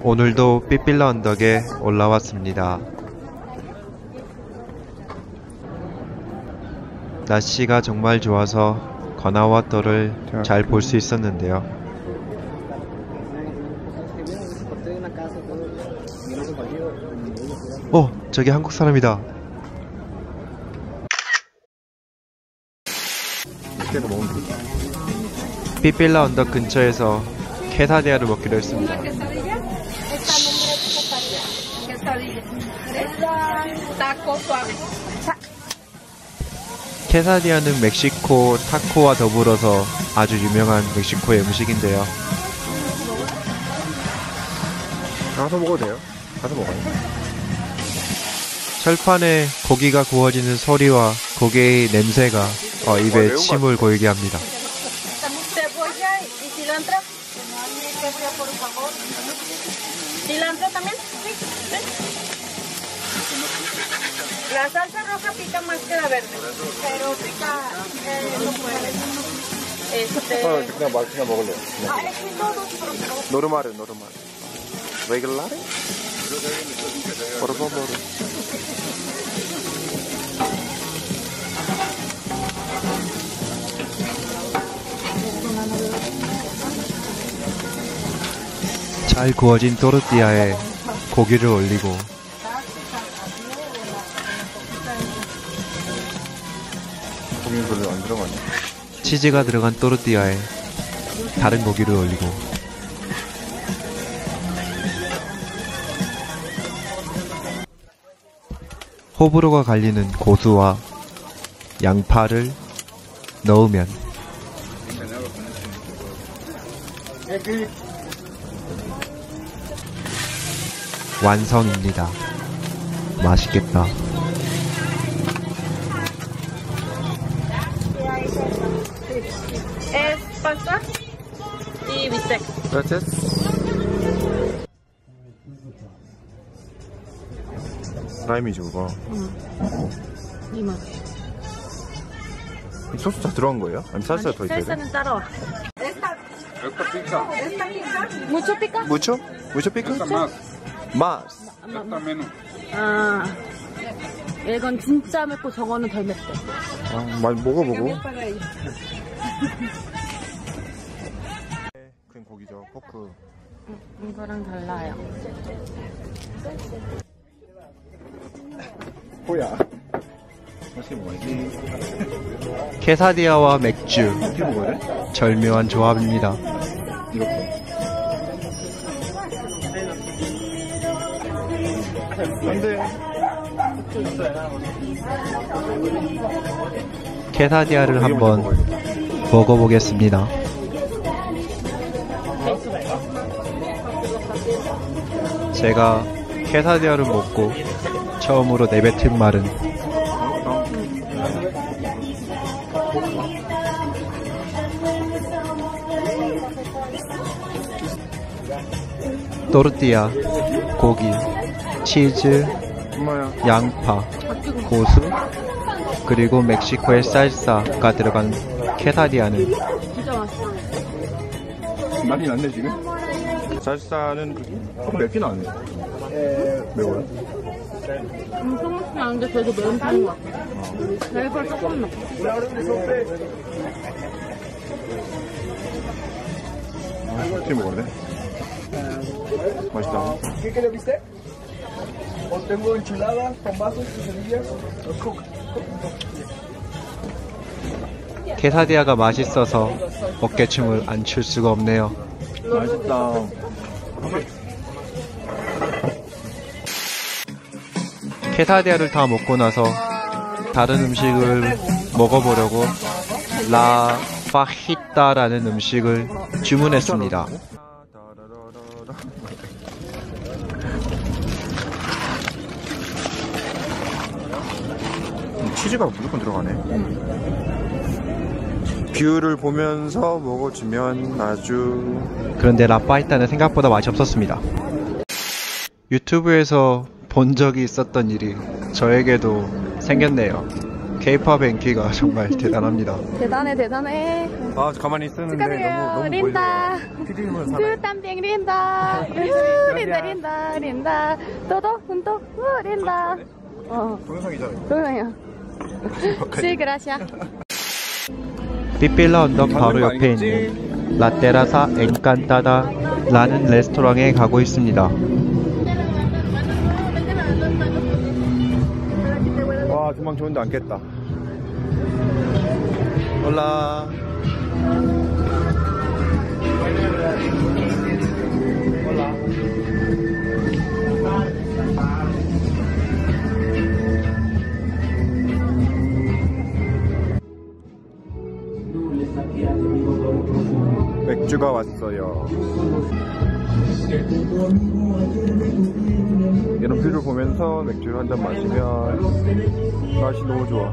오늘도 삐필라 언덕에 올라왔습니다. 날씨가 정말 좋아서 거나와터를 잘 볼 수 있었는데요. 저기 한국 사람이다. 삐필라 언덕 근처에서 케사디아를 먹기로 했습니다. 케사디아는 멕시코 타코와 더불어서 아주 유명한 멕시코의 음식인데요. 가서 먹어도 돼요? 가서 먹어요. 철판에 고기가 구워지는 소리와 고기의 냄새가 입에 침을 고이게 합니다. La salsa roja pica más que la verde, pero pica no puede. 그냥 먹을래요. 노르마르. 레귤라레? 포르파보르. 잘 구워진 또르띠아에 고기를 올리고 고기는 별로 안 들어가네. 치즈가 들어간 또르띠아에 다른 고기를 올리고 호불호가 갈리는 고수와 양파를 넣으면 완성입니다. 맛있겠다. Es pasta y bistec. 라임이지 그거. 이 맛. 소스 다 들어간 거예요? 아니면 살사 더 있어야 돼? 살사는 따라와. Mucho pica? 무초? 무초 피클? 마스. 이건 진짜 맵고 저거는 덜 맵대. 많이 먹어보고. 그냥 고기죠. 포크. 이거랑 달라요. 뭐야? 맛있게 먹어야지. 케사디아와 맥주 어떻게 먹어야 돼? 절묘한 조합입니다. 이렇게. 안돼. 케사디아를 한번 먹어보겠습니다. 제가 케사디아를 먹고 처음으로 내뱉은 말은 또르띠아, 고기, 치즈, 엄마야. 양파, 고수, 그리고 멕시코의 살사가 들어간 케사디아는 진짜 맛있어. 많이 났네 지금. 살사는 몇 개 나왔네. 매워요? 조금씩 나는데 그래도 매운 편인 것 같아. 벨벌 조금 넣고. 어떻게 먹어야 돼? 맛있다. ¿Qué quiere viste? O tengo enchiladas, tomates, quesadillas. 케사디아가 맛있어서 어깨춤을 안 출 수가 없네요. 맛있다. 케사디아를 다 먹고 나서 다른 음식을 먹어보려고 라 파히타라는 음식을 주문했습니다. 치즈가 무조건 들어가네. 뷰를 보면서 먹어주면 아주. 그런데 라파히타는 생각보다 맛이 없었습니다. 유튜브에서 본 적이 있었던 일이 저에게도 생겼네요. K-팝의 인기가 정말 대단합니다. 대단해. 아 가만히 있었는데 축하드려요. 너무 린다. 피디님을 사랑해. 땀빙 린다. 린다. 또도 훈도 린다. 동영상이잖아요. 동영이야. 시그라시아. 삐필라 언덕 바로 옆에 있는 라테라사 엔칸타다 라는 레스토랑에 가고 있습니다. 와 조망 좋은데 앉겠다. 올라. 맥주가 왔어요. 이런 뷰를 보면서 맥주를 한 잔 마시면 날씨 너무 좋아.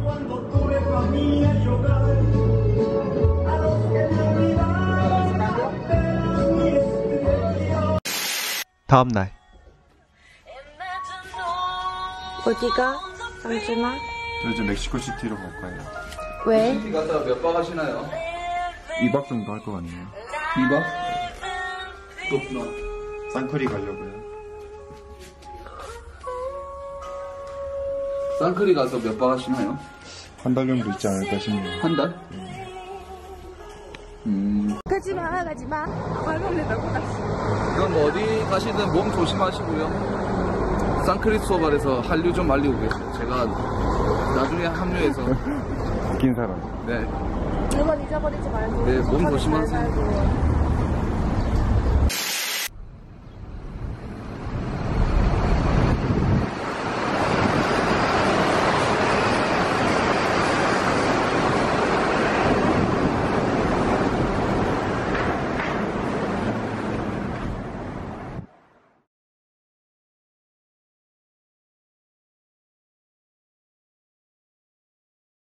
다음날 어디가? 잠시만. 저 이제 멕시코 시티로 갈 거예요. 왜? 이 갔다가 몇 박 하시나요? 2박 정도 할 거 같네요. 2박? 그렇구나. 산크리 가려고요. 쌍크리 가서 몇 박 하시나요? 한 달 정도 있지 않을까 싶네요. 한 달? 가지마. 말먹는다고 이건 뭐 어디 가시든 몸 조심하시고요. 쌍크리 수업안에서 한류 좀 말리고 계세요. 제가 나중에 합류해서. 웃긴 사람. 네. 이번 잊어버리지 말고. 네, 몸 조심하세요.